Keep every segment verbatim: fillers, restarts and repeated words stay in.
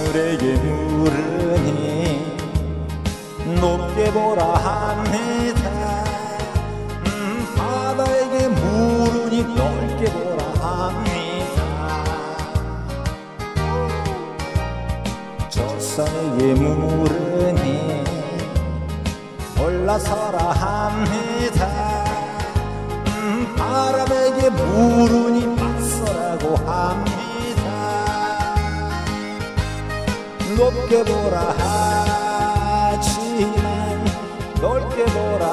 하늘에게 물으니 높게 보라 합니다. 음, 바다에게 물으니 넓게 보라 합니다. 저 산에게 물으니 올라서라 합니다. 음, 바람에게 물으니 맞서라고 합니다. 높게 보라 하지만 넓게 보라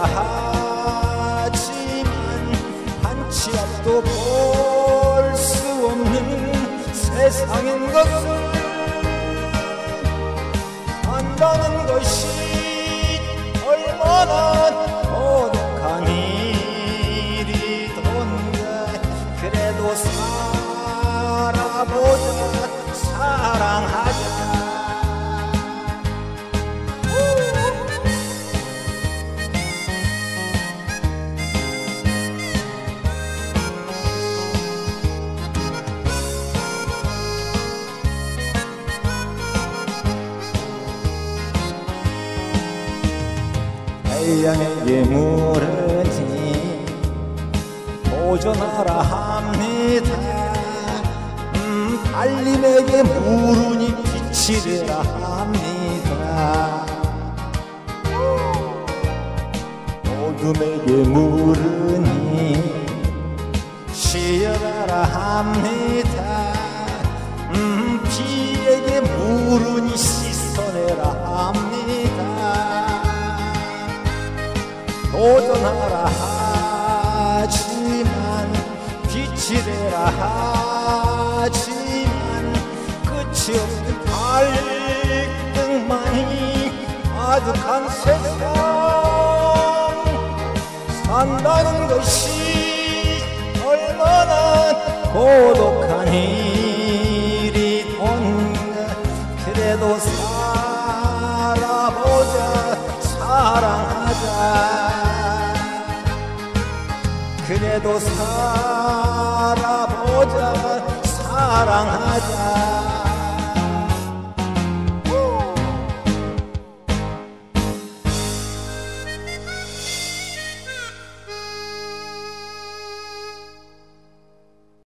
하지만 한 치 앞도 볼 수 없는 세상인 것을 안다는 것이 얼마나 고독한 일이던가. 그래도 살아보자, 사랑하자. 태양에게 물으니 도전하라 합니다. 음, 달림에게 물으니 빛이 되라 합니다. 어둠에게 물으니 쉬어가라 합니다. 음, 비에게 물으니 씻어내라 합니다. 도전하라 하지만 빛이 되라 하지만 끝이 없는 갈등만이 아득한 세상. 산다는 것이 얼마나 고독한 일이던가. 그래도 살아보자, 사랑하자. 그래도 살아보자, 사랑하자.